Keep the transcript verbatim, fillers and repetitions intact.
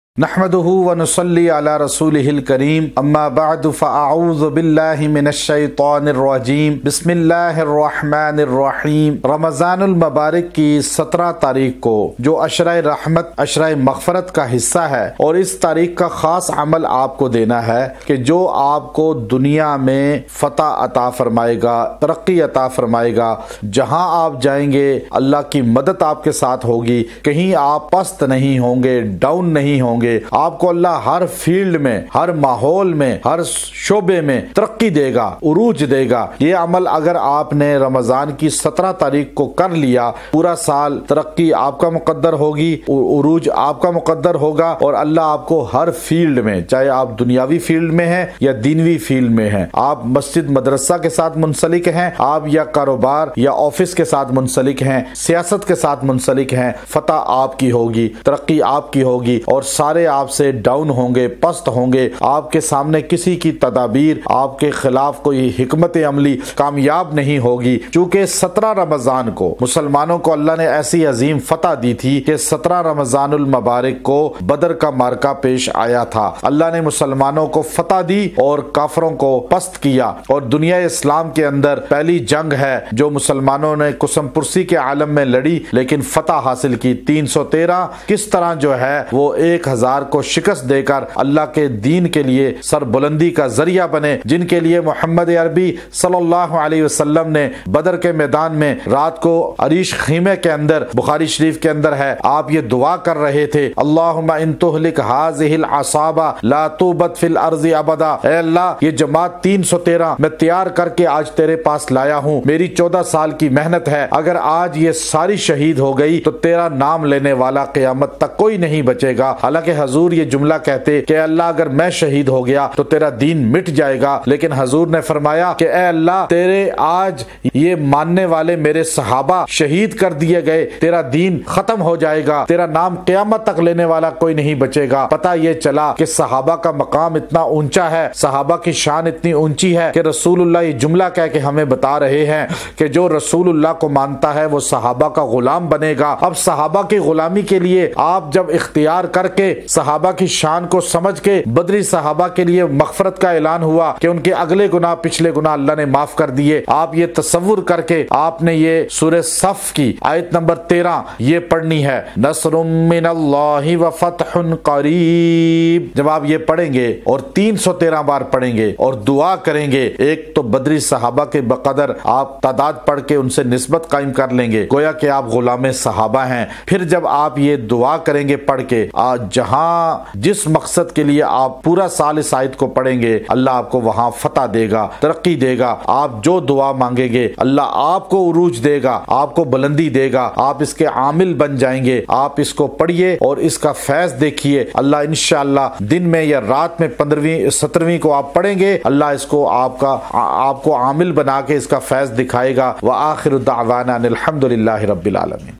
नहमदुहु व नुसल्ली अला रसूलिहिल करीम अम्मा बअदु फ़अऊज़ु बिल्लाहि मिनश्शैतानिर रजीम बिस्मिल्लाहिर रहमानिर रहीम। रमज़ानुल मुबारक की सत्रह तारीख को जो अशराए रहमत अशराए मग़फ़रत का हिस्सा है और इस तारीख का ख़ास अमल आपको देना है कि जो आपको दुनिया में फ़तह अता फरमाएगा, तरक्की अता फरमाएगा। जहाँ आप जाएंगे अल्लाह की मदद आपके साथ होगी, कहीं आप पस्त नहीं होंगे, डाउन नहीं होंगे। आपको अल्लाह हर फील्ड में, हर माहौल में, हर शोबे में तरक्की देगा, उरूज देगा। ये अमल अगर आपने रमजान की सत्रह तारीख को कर लिया, पूरा साल तरक्की आपका मुकद्दर होगी, उरूज आपका मुकद्दर होगा और अल्लाह आपको हर फील्ड में, चाहे आप दुनियावी फील्ड में हैं या दीनवी फील्ड में हैं, आप मस्जिद मदरसा के साथ मुंसलिक हैं, आप या कारोबार या ऑफिस के साथ मुंसलिक हैं, सियासत के साथ मुंसलिक हैं, फतह आपकी होगी, तरक्की आपकी होगी और सारे आपसे डाउन होंगे, पस्त होंगे। आपके सामने किसी की तदाबीर, आपके खिलाफ कोई हिकमत अमली कामयाब नहीं होगी। चूंकि सत्रह रमजान को मुसलमानों को अल्लाह ने ऐसी अजीम फतह दी थी कि सत्रह रमजानुल मुबारक को बदर का मार्का पेश आया था। अल्लाह ने मुसलमानों को फतह दी और काफरों को पस्त किया और दुनिया इस्लाम के अंदर पहली जंग है जो मुसलमानों ने कुसमपुरसी के आलम में लड़ी, लेकिन फतह हासिल की। तीन सौ तेरह किस तरह जो है वो एक हजार को शिकस्त देकर अल्लाह के दीन के लिए सरबुलंदी का जरिया बने, जिनके लिए मोहम्मद अरबी सल्लल्लाहु अलैहि वसल्लम ने बदर के मैदान में रात को अरीश खीमे के अंदर, बुखारी शरीफ के अंदर है, आप ये दुआ कर रहे थे, अल्लाहुम्मा इन तुहलिक हाज़िहिल असाबा ला तुबत फिल अर्ज़ि अबदा। ऐ अल्लाह, ये जमात तीन सौ तेरह मैं तैयार करके आज तेरे पास लाया हूँ, मेरी चौदह साल की मेहनत है, अगर आज ये सारी शहीद हो गई तो तेरा नाम लेने वाला क़यामत तक कोई नहीं बचेगा। हालांकि हजूर ये जुमला कहते कि अल्लाह अगर मैं शहीद हो गया तो तेरा दीन मिट जाएगा, लेकिन हजूर ने फरमाया कि ए अल्लाह, तेरे आज ये मानने वाले मेरे सहाबा शहीद कर दिए गए, तेरा दीन खत्म हो जाएगा, तेरा नाम क़यामत तक लेने वाला कोई नहीं बचेगा। पता ये चला कि सहाबा का मकाम इतना ऊंचा है, सहाबा की शान इतनी ऊंची है कि रसूलुल्लाह ये जुमला कह के हमें बता रहे हैं कि जो रसूलुल्लाह को मानता है वो सहाबा का गुलाम बनेगा। अब सहाबा की गुलामी के लिए आप जब इख्तियार करके सहाबा की शान को समझ के बदरी सहाबा के लिए मग़फ़रत का ऐलान हुआ कि उनके अगले गुनाह पिछले गुनाह अल्लाह ने माफ कर दिए। आप ये तसव्वुर करके आपने ये सूरह सफ की आयत नंबर तेरह ये पढ़नी है, नस्रुम मिनल्लाहि व फतहुन करीब। जब आप ये पढ़ेंगे और तीन सौ तेरह बार पढ़ेंगे और दुआ करेंगे, एक तो बदरी सहाबा के बकदर आप तादाद पढ़ के उनसे निस्बत कायम कर लेंगे, गोया कि आप गुलाम सहाबा हैं। फिर जब आप ये दुआ करेंगे पढ़ के, आज जहां जिस मकसद के लिए आप पूरा साल इस आयत को पढ़ेंगे, अल्लाह आपको वहां फतह देगा, तरक्की देगा। आप जो दुआ मांगेंगे अल्लाह आपको उरूज देगा, आपको बुलंदी देगा, आप इसके आमिल बन जाएंगे। आप इसको पढ़िए और इसका फैज देखिए। अल्लाह इंशाअल्लाह दिन में या रात में पंद्रहवीं सत्रहवीं को आप पढ़ेंगे, अल्लाह इसको आपका आपको आमिल बना के इसका फैज दिखाएगा। व आखिरु दावाना अनिल हम्दुलिल्लाहि रब्बिल आलमीन।